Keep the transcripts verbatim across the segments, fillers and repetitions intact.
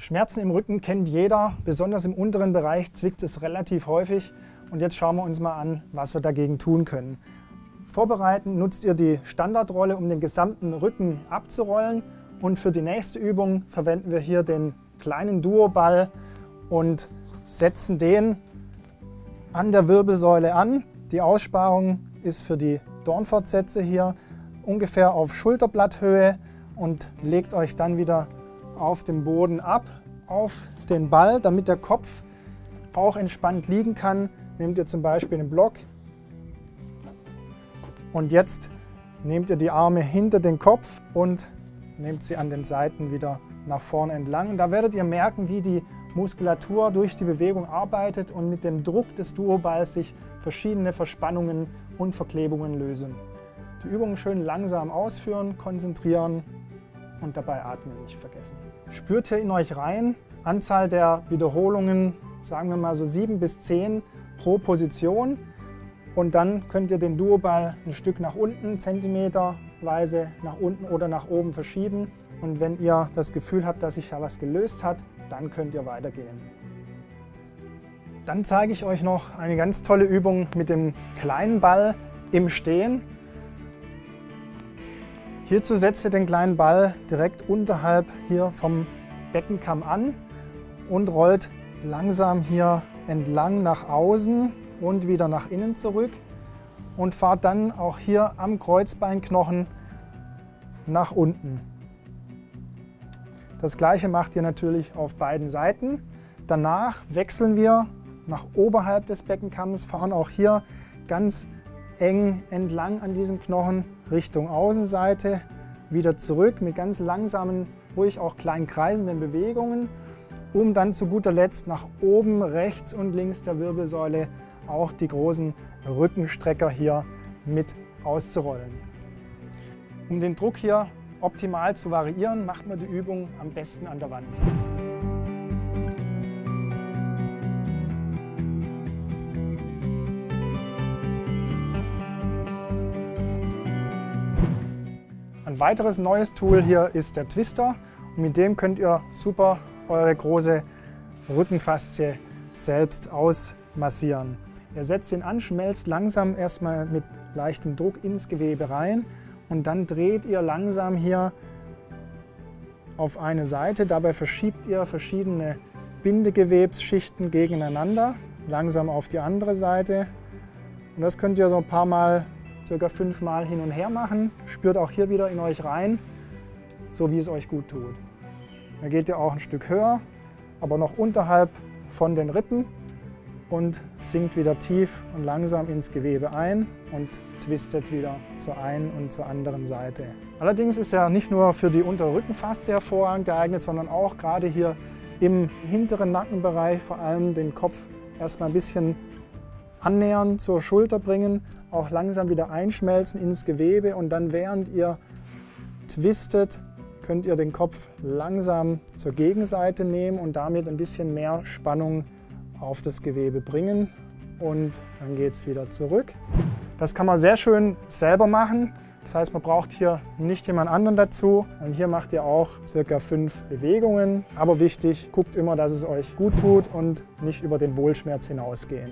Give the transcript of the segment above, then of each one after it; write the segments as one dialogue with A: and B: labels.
A: Schmerzen im Rücken kennt jeder, besonders im unteren Bereich zwickt es relativ häufig. Und jetzt schauen wir uns mal an, was wir dagegen tun können. Vorbereiten nutzt ihr die Standardrolle, um den gesamten Rücken abzurollen. Und für die nächste Übung verwenden wir hier den kleinen Duoball und setzen den an der Wirbelsäule an. Die Aussparung ist für die Dornfortsätze hier ungefähr auf Schulterblatthöhe und legt euch dann wieder auf dem Boden ab, auf den Ball, damit der Kopf auch entspannt liegen kann. Nehmt ihr zum Beispiel einen Block und jetzt nehmt ihr die Arme hinter den Kopf und nehmt sie an den Seiten wieder nach vorne entlang. Und da werdet ihr merken, wie die Muskulatur durch die Bewegung arbeitet und mit dem Druck des Duoballs sich verschiedene Verspannungen und Verklebungen lösen. Die Übungen schön langsam ausführen, konzentrieren und dabei atmen nicht vergessen. Spürt hier in euch rein, Anzahl der Wiederholungen, sagen wir mal so sieben bis zehn pro Position. Und dann könnt ihr den Duoball ein Stück nach unten, zentimeterweise nach unten oder nach oben verschieben. Und wenn ihr das Gefühl habt, dass sich da was gelöst hat, dann könnt ihr weitergehen. Dann zeige ich euch noch eine ganz tolle Übung mit dem kleinen Ball im Stehen. Hierzu setzt ihr den kleinen Ball direkt unterhalb hier vom Beckenkamm an und rollt langsam hier entlang nach außen und wieder nach innen zurück und fahrt dann auch hier am Kreuzbeinknochen nach unten. Das gleiche macht ihr natürlich auf beiden Seiten. Danach wechseln wir nach oberhalb des Beckenkamms, fahren auch hier ganz eng entlang an diesem Knochen Richtung Außenseite, wieder zurück mit ganz langsamen, ruhig auch klein kreisenden Bewegungen, um dann zu guter Letzt nach oben rechts und links der Wirbelsäule auch die großen Rückenstrecker hier mit auszurollen. Um den Druck hier optimal zu variieren, macht man die Übung am besten an der Wand. Ein weiteres neues Tool hier ist der Twister. Und mit dem könnt ihr super eure große Rückenfaszie selbst ausmassieren. Ihr setzt ihn an, schmelzt langsam erstmal mit leichtem Druck ins Gewebe rein und dann dreht ihr langsam hier auf eine Seite. Dabei verschiebt ihr verschiedene Bindegewebsschichten gegeneinander, langsam auf die andere Seite. Und das könnt ihr so ein paar Mal, circa fünf Mal hin und her machen. Spürt auch hier wieder in euch rein, so wie es euch gut tut. Dann geht ihr auch ein Stück höher, aber noch unterhalb von den Rippen und sinkt wieder tief und langsam ins Gewebe ein und twistet wieder zur einen und zur anderen Seite. Allerdings ist er nicht nur für die untere Rückenfaszie hervorragend geeignet, sondern auch gerade hier im hinteren Nackenbereich, vor allem den Kopf erstmal ein bisschen annähern, zur Schulter bringen, auch langsam wieder einschmelzen ins Gewebe und dann, während ihr twistet, könnt ihr den Kopf langsam zur Gegenseite nehmen und damit ein bisschen mehr Spannung auf das Gewebe bringen und dann geht es wieder zurück. Das kann man sehr schön selber machen. Das heißt, man braucht hier nicht jemand anderen dazu. Und hier macht ihr auch circa fünf Bewegungen. Aber wichtig, guckt immer, dass es euch gut tut und nicht über den Wohlschmerz hinausgehen.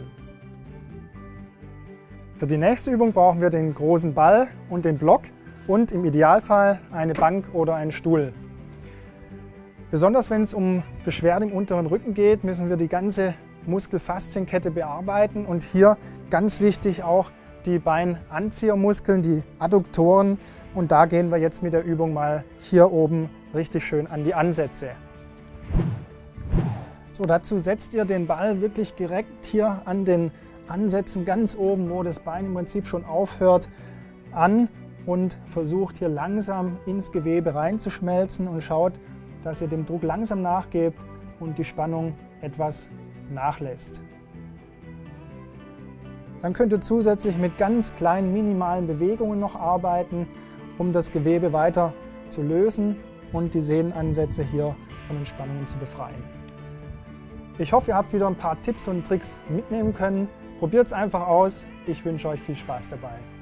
A: Für die nächste Übung brauchen wir den großen Ball und den Block und im Idealfall eine Bank oder einen Stuhl. Besonders wenn es um Beschwerden im unteren Rücken geht, müssen wir die ganze Muskelfaszienkette bearbeiten und hier ganz wichtig auch die Beinanziehermuskeln, die Adduktoren, und da gehen wir jetzt mit der Übung mal hier oben richtig schön an die Ansätze. So, dazu setzt ihr den Ball wirklich direkt hier an den Ansätzen ganz oben, wo das Bein im Prinzip schon aufhört, an und versucht hier langsam ins Gewebe reinzuschmelzen und schaut, dass ihr dem Druck langsam nachgebt und die Spannung etwas nachlässt. Dann könnt ihr zusätzlich mit ganz kleinen minimalen Bewegungen noch arbeiten, um das Gewebe weiter zu lösen und die Sehnenansätze hier von den Spannungen zu befreien. Ich hoffe, ihr habt wieder ein paar Tipps und Tricks mitnehmen können. Probiert es einfach aus. Ich wünsche euch viel Spaß dabei.